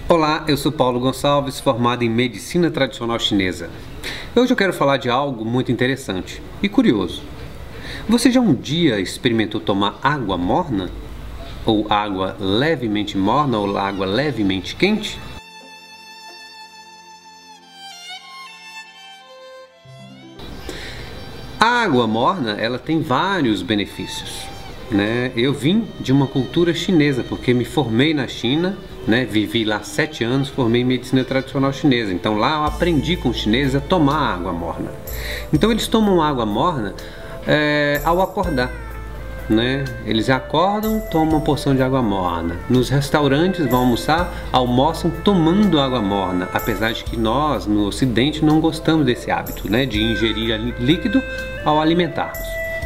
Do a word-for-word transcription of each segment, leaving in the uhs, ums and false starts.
Olá, eu sou Paulo Gonçalves, formado em Medicina Tradicional Chinesa. Hoje eu quero falar de algo muito interessante e curioso. Você já um dia experimentou tomar água morna? Ou água levemente morna ou água levemente quente? A água morna, ela tem vários benefícios, né? Eu vim de uma cultura chinesa, porque me formei na China, né? Vivi lá sete anos, formei em medicina tradicional chinesa. Então lá eu aprendi com os chineses a tomar água morna. Então eles tomam água morna é, ao acordar, né? Eles acordam, tomam uma porção de água morna. Nos restaurantes vão almoçar, almoçam tomando água morna, apesar de que nós no Ocidente não gostamos desse hábito, né? De ingerir líquido ao alimentarmos.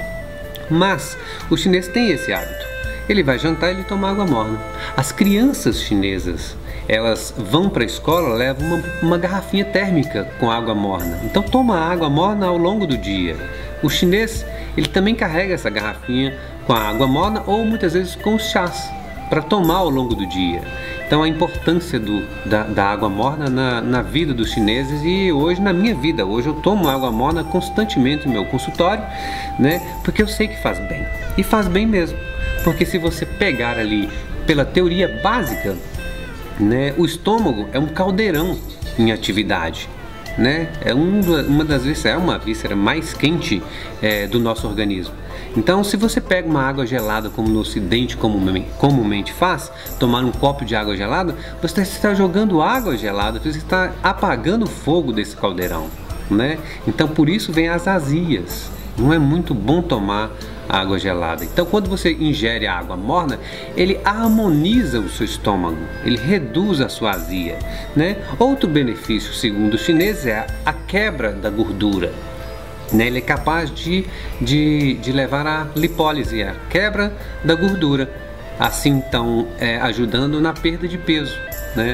Mas o chinês tem esse hábito. Ele vai jantar e ele toma água morna. As crianças chinesas, elas vão para a escola, levam uma, uma garrafinha térmica com água morna. Então toma água morna ao longo do dia. O chinês, ele também carrega essa garrafinha com a água morna ou muitas vezes com os chás para tomar ao longo do dia. Então a importância do, da, da água morna na, na vida dos chineses e hoje na minha vida. Hoje eu tomo água morna constantemente no meu consultório, né? Porque eu sei que faz bem. E faz bem mesmo. Porque se você pegar ali pela teoria básica, né, o estômago é um caldeirão em atividade, né? É um, uma das vísceras, é uma víscera mais quente é, do nosso organismo. Então, se você pega uma água gelada, como no Ocidente comumente faz, tomar um copo de água gelada, você está jogando água gelada, você está apagando o fogo desse caldeirão, né? Então, por isso vem as azias. Não é muito bom tomar água gelada. Então, quando você ingere água morna, ele harmoniza o seu estômago, ele reduz a sua azia, né? Outro benefício, segundo os chineses, é a quebra da gordura, né? Ele é capaz de, de, de levar à lipólise, a quebra da gordura, assim então é, ajudando na perda de peso, né?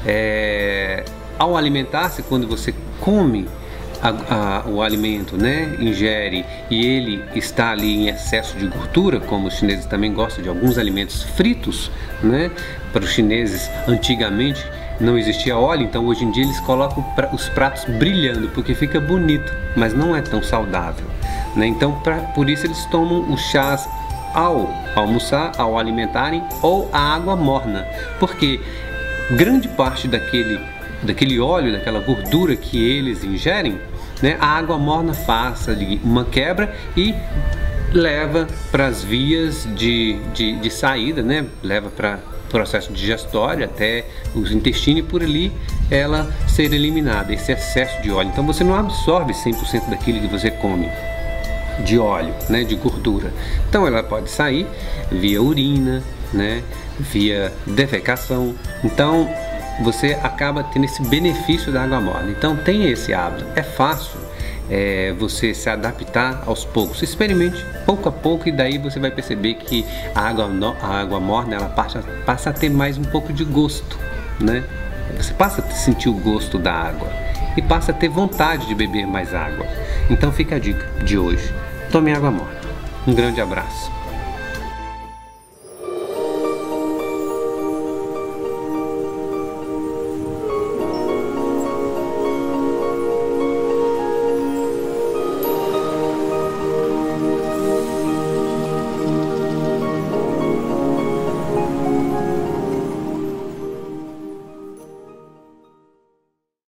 É, ao alimentar-se, quando você come A, a, o alimento, né, ingere e ele está ali em excesso de gordura, como os chineses também gostam de alguns alimentos fritos, né? Para os chineses antigamente não existia óleo, então hoje em dia eles colocam os pratos brilhando porque fica bonito, mas não é tão saudável, né? Então pra, por isso eles tomam os chás ao almoçar, ao alimentarem, ou a água morna, porque grande parte daquele daquele óleo, daquela gordura que eles ingerem, né, a água morna faz ali uma quebra e leva para as vias de, de, de saída, né, leva para o processo digestório até os intestinos e por ali ela ser eliminada, esse excesso de óleo. Então você não absorve cem por cento daquilo que você come de óleo, né, de gordura. Então ela pode sair via urina, né, via defecação. Então você acaba tendo esse benefício da água morna. Então tem esse hábito, é fácil é, você se adaptar aos poucos, experimente pouco a pouco e daí você vai perceber que a água, a água morna ela passa, passa a ter mais um pouco de gosto, né? Você passa a sentir o gosto da água e passa a ter vontade de beber mais água. Então fica a dica de hoje, tome água morna. Um grande abraço.